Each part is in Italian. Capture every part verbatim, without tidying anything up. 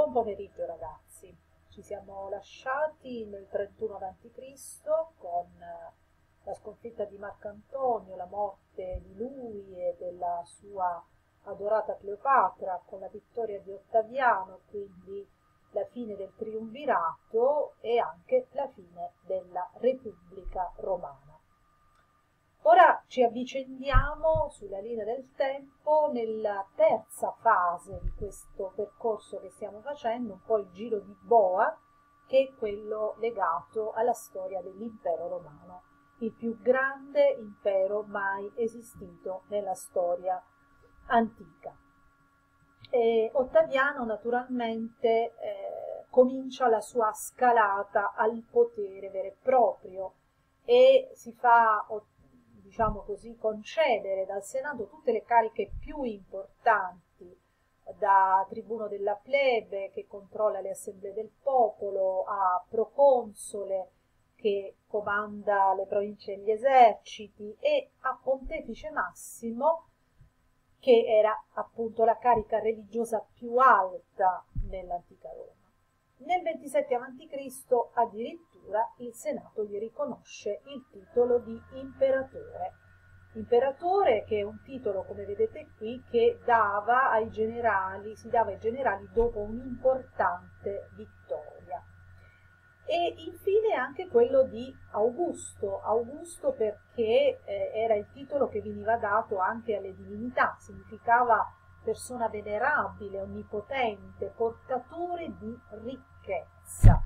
Buon pomeriggio ragazzi, ci siamo lasciati nel trentuno avanti Cristo con la sconfitta di Marco Antonio, la morte di lui e della sua adorata Cleopatra, con la vittoria di Ottaviano, quindi la fine del triumvirato e anche la fine della Repubblica Romana. Ora ci avvicendiamo sulla linea del tempo nella terza fase di questo percorso che stiamo facendo, un po' il giro di boa, che è quello legato alla storia dell'impero romano, il più grande impero mai esistito nella storia antica. E Ottaviano naturalmente eh, comincia la sua scalata al potere vero e proprio e si fa diciamo così, concedere dal Senato tutte le cariche più importanti, da tribuno della plebe che controlla le assemblee del popolo, a proconsole che comanda le province e gli eserciti, e a pontefice massimo, che era appunto la carica religiosa più alta nell'antica Roma. Nel ventisette avanti Cristo addirittura il Senato gli riconosce il titolo di imperatore. Imperatore che è un titolo, come vedete qui, che dava ai generali, si dava ai generali dopo un'importante vittoria. E infine anche quello di Augusto, Augusto perché eh, era il titolo che veniva dato anche alle divinità, significava persona venerabile, onnipotente, portatore di ricchezza.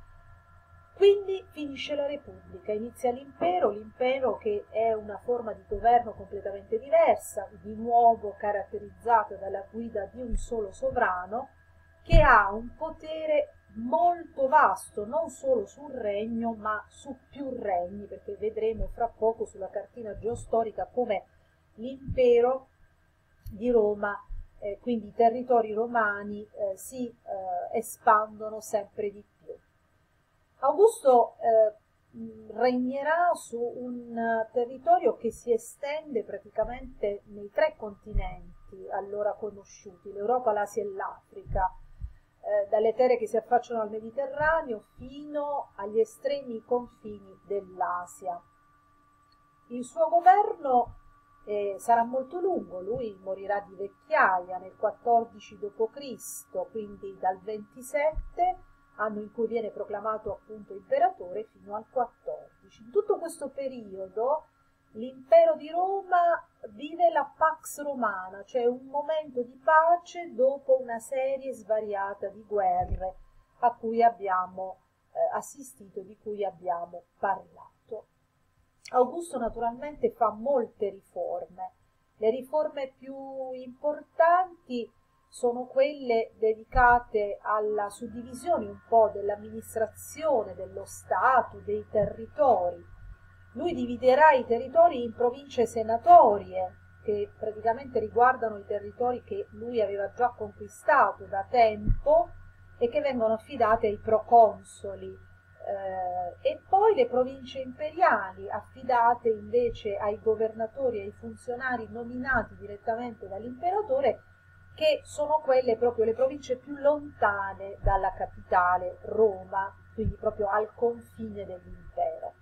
Quindi finisce la Repubblica, inizia l'impero, l'impero che è una forma di governo completamente diversa, di nuovo caratterizzata dalla guida di un solo sovrano, che ha un potere molto vasto, non solo sul regno, ma su più regni, perché vedremo fra poco sulla cartina geostorica come l'impero di Roma, eh, quindi i territori romani, eh, si eh, espandono sempre di più. Augusto eh, regnerà su un uh, territorio che si estende praticamente nei tre continenti allora conosciuti, l'Europa, l'Asia e l'Africa, eh, dalle terre che si affacciano al Mediterraneo fino agli estremi confini dell'Asia. Il suo governo eh, sarà molto lungo, lui morirà di vecchiaia nel quattordici dopo Cristo, quindi dal ventisette, anno in cui viene proclamato appunto imperatore, fino al quattordici. In tutto questo periodo l'impero di Roma vive la Pax Romana, cioè un momento di pace dopo una serie svariata di guerre a cui abbiamo eh, assistito, di cui abbiamo parlato. Augusto naturalmente fa molte riforme. Le riforme più importanti sono quelle dedicate alla suddivisione un po' dell'amministrazione, dello Stato, dei territori. Lui dividerà i territori in province senatorie, che praticamente riguardano i territori che lui aveva già conquistato da tempo e che vengono affidate ai proconsoli. Eh, e poi le province imperiali, affidate invece ai governatori e ai funzionari nominati direttamente dall'imperatore, che sono quelle proprio le province più lontane dalla capitale Roma, quindi proprio al confine dell'impero.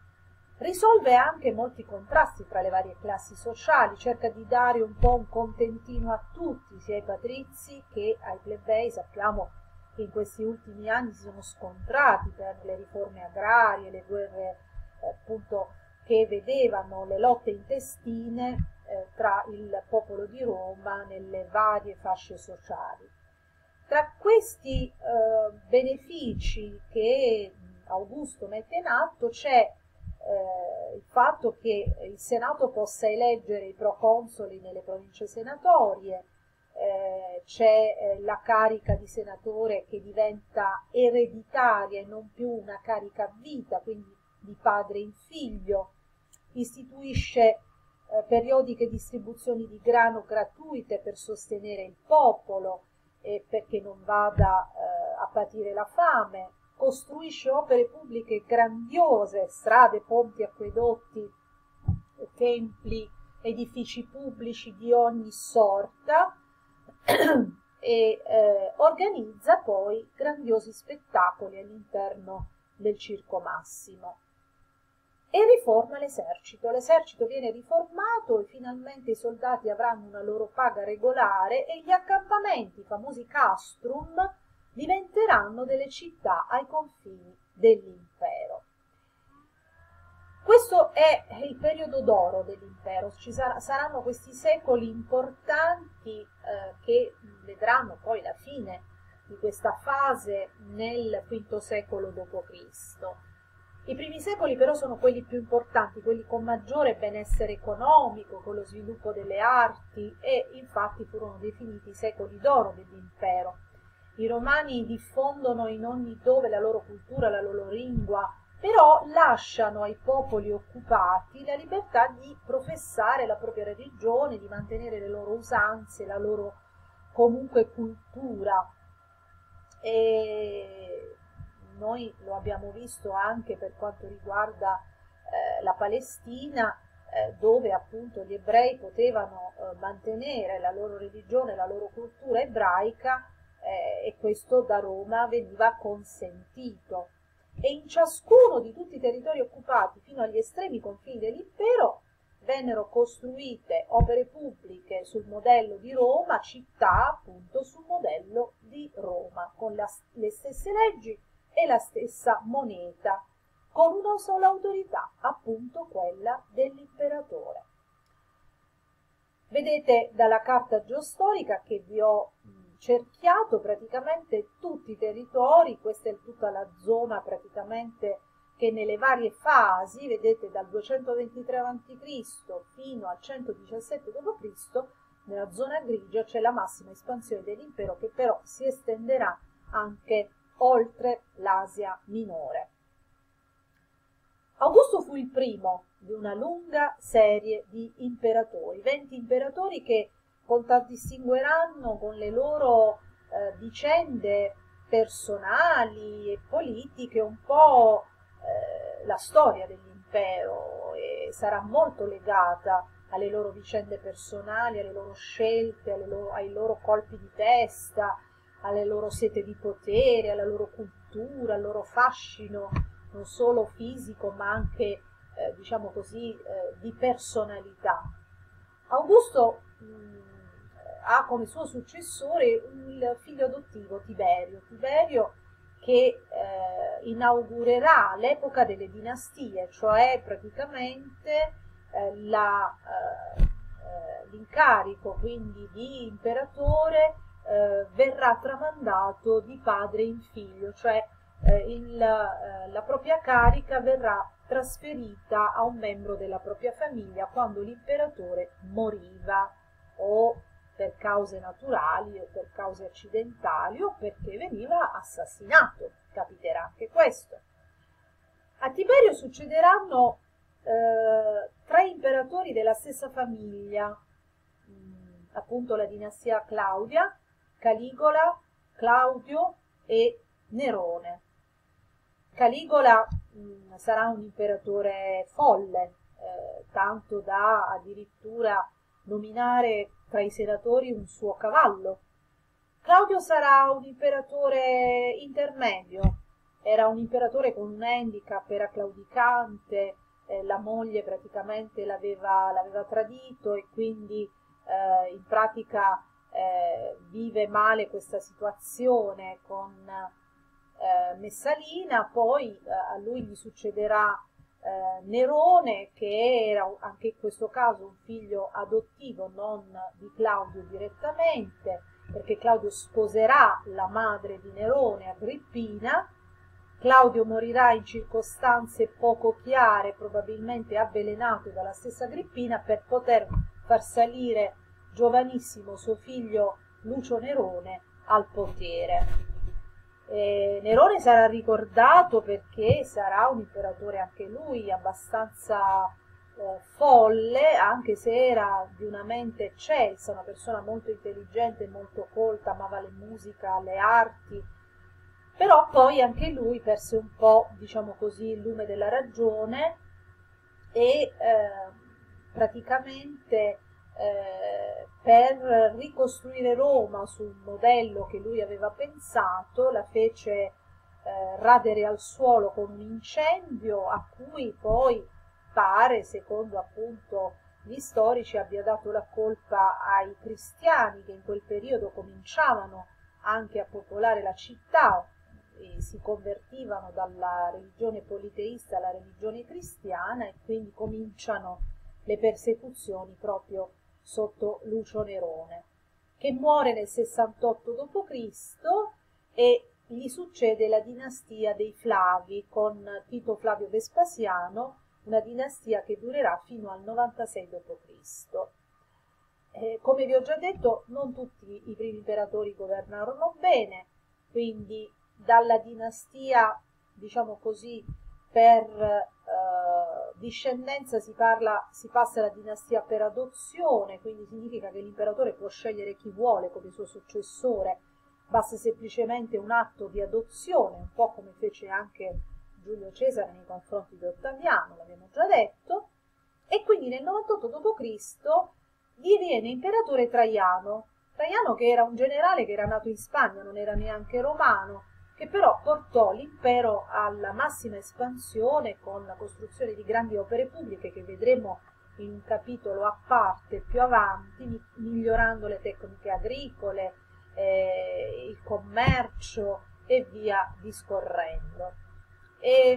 Risolve anche molti contrasti tra le varie classi sociali, cerca di dare un po' un contentino a tutti, sia ai patrizi che ai plebei. Sappiamo che in questi ultimi anni si sono scontrati per le riforme agrarie, le guerre eh, appunto che vedevano le lotte intestine eh, tra il popolo di Roma nelle varie fasce sociali. Tra questi eh, benefici che Augusto mette in atto c'è eh, il fatto che il Senato possa eleggere i proconsoli nelle province senatorie, eh, c'è eh, la carica di senatore che diventa ereditaria e non più una carica a vita, quindi di padre in figlio, istituisce eh, periodiche distribuzioni di grano gratuite per sostenere il popolo e perché non vada eh, a patire la fame, costruisce opere pubbliche grandiose, strade, ponti, acquedotti, templi, edifici pubblici di ogni sorta e eh, organizza poi grandiosi spettacoli all'interno del Circo Massimo. E riforma l'esercito. L'esercito viene riformato e finalmente i soldati avranno una loro paga regolare e gli accampamenti, i famosi castrum, diventeranno delle città ai confini dell'impero. Questo è il periodo d'oro dell'impero, ci sar- saranno questi secoli importanti eh, che vedranno poi la fine di questa fase nel quinto secolo dopo Cristo. I primi secoli però sono quelli più importanti, quelli con maggiore benessere economico, con lo sviluppo delle arti e infatti furono definiti i secoli d'oro dell'impero. I romani diffondono in ogni dove la loro cultura, la loro lingua, però lasciano ai popoli occupati la libertà di professare la propria religione, di mantenere le loro usanze, la loro comunque cultura. E noi lo abbiamo visto anche per quanto riguarda eh, la Palestina, eh, dove appunto gli ebrei potevano eh, mantenere la loro religione, la loro cultura ebraica, eh, e questo da Roma veniva consentito. E in ciascuno di tutti i territori occupati fino agli estremi confini dell'impero vennero costruite opere pubbliche sul modello di Roma, città appunto sul modello di Roma, con la, le stesse leggi e la stessa moneta, con una sola autorità, appunto quella dell'imperatore. Vedete dalla carta geostorica che vi ho cerchiato praticamente tutti i territori, questa è tutta la zona praticamente che nelle varie fasi, vedete dal duecentoventitré avanti Cristo fino al centodiciassette dopo Cristo, nella zona grigia c'è la massima espansione dell'impero che però si estenderà anche oltre l'Asia minore. Augusto fu il primo di una lunga serie di imperatori, venti imperatori che contraddistingueranno con le loro eh, vicende personali e politiche un po' eh, la storia dell'impero e sarà molto legata alle loro vicende personali, alle loro scelte, alle loro, ai loro colpi di testa, alle loro sete di potere, alla loro cultura, al loro fascino non solo fisico ma anche eh, diciamo così eh, di personalità. Augusto mh, ha come suo successore il figlio adottivo Tiberio, Tiberio che eh, inaugurerà l'epoca delle dinastie, cioè praticamente eh, la, eh, eh, l'incarico quindi di imperatore eh, verrà tramandato di padre in figlio, cioè eh, il, eh, la propria carica verrà trasferita a un membro della propria famiglia quando l'imperatore moriva o per cause naturali o per cause accidentali o perché veniva assassinato, capiterà anche questo. A Tiberio succederanno eh, tre imperatori della stessa famiglia, mh, appunto la dinastia Claudia, Caligola, Claudio e Nerone. Caligola mh, sarà un imperatore folle, eh, tanto da addirittura nominare tra i senatori un suo cavallo. Claudio sarà un imperatore intermedio, era un imperatore con un handicap, era claudicante, eh, la moglie praticamente l'aveva, l'aveva tradito e quindi eh, in pratica eh, vive male questa situazione con eh, Messalina, poi eh, a lui gli succederà Eh, Nerone, che era anche in questo caso un figlio adottivo, non di Claudio direttamente, perché Claudio sposerà la madre di Nerone, Agrippina. Claudio morirà in circostanze poco chiare, probabilmente avvelenato dalla stessa Agrippina, per poter far salire giovanissimo suo figlio Lucio Nerone al potere. Eh, Nerone sarà ricordato perché sarà un imperatore anche lui abbastanza eh, folle, anche se era di una mente eccelsa, una persona molto intelligente, molto colta, amava la musica, le arti, però poi anche lui perse un po', diciamo così, il lume della ragione e eh, praticamente eh, per ricostruire Roma sul modello che lui aveva pensato, la fece eh, radere al suolo con un incendio a cui poi pare, secondo appunto gli storici, abbia dato la colpa ai cristiani che in quel periodo cominciavano anche a popolare la città e si convertivano dalla religione politeista alla religione cristiana, e quindi cominciano le persecuzioni proprio sotto Lucio Nerone, che muore nel sessantotto dopo Cristo e gli succede la dinastia dei Flavi con Tito Flavio Vespasiano, una dinastia che durerà fino al novantasei dopo Cristo. Eh, come vi ho già detto, non tutti i primi imperatori governarono bene, quindi dalla dinastia, diciamo così, per eh, discendenza si parla, si passa alla dinastia per adozione, quindi significa che l'imperatore può scegliere chi vuole come suo successore, basta semplicemente un atto di adozione, un po' come fece anche Giulio Cesare nei confronti di Ottaviano, l'abbiamo già detto, e quindi nel novantotto dopo Cristo diviene imperatore Traiano, Traiano che era un generale che era nato in Spagna, non era neanche romano, che però portò l'impero alla massima espansione con la costruzione di grandi opere pubbliche che vedremo in un capitolo a parte più avanti, migliorando le tecniche agricole, eh, il commercio e via discorrendo. E,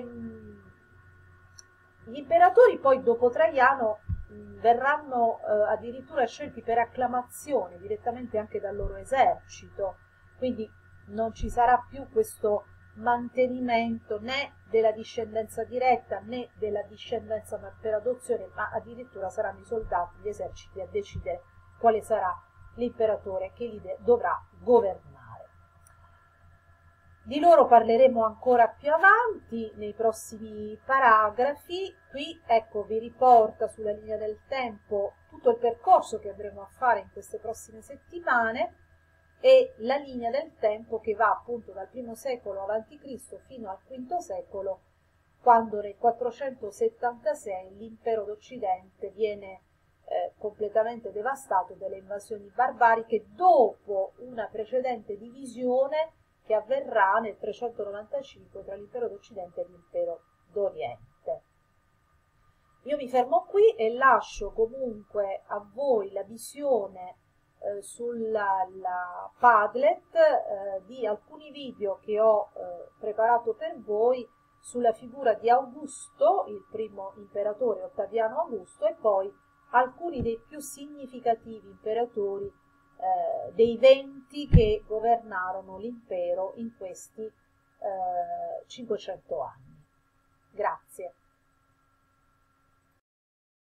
gli imperatori poi dopo Traiano mh, verranno eh, addirittura scelti per acclamazione direttamente anche dal loro esercito, quindi non ci sarà più questo mantenimento né della discendenza diretta né della discendenza per adozione, ma addirittura saranno i soldati, gli eserciti a decidere quale sarà l'imperatore che li dovrà governare. Di loro parleremo ancora più avanti nei prossimi paragrafi. Qui ecco vi riporta sulla linea del tempo tutto il percorso che andremo a fare in queste prossime settimane e la linea del tempo che va appunto dal primo secolo avanti Cristo fino al quinto secolo, quando nel quattrocentosettantasei l'impero d'Occidente viene eh, completamente devastato dalle invasioni barbariche dopo una precedente divisione che avverrà nel trecentonovantacinque tra l'impero d'Occidente e l'impero d'Oriente. Io mi fermo qui e lascio comunque a voi la visione eh, sulla la Padlet eh, di alcuni video che ho eh, preparato per voi sulla figura di Augusto, il primo imperatore Ottaviano Augusto, e poi alcuni dei più significativi imperatori Eh, dei venti che governarono l'impero in questi eh, cinquecento anni. Grazie.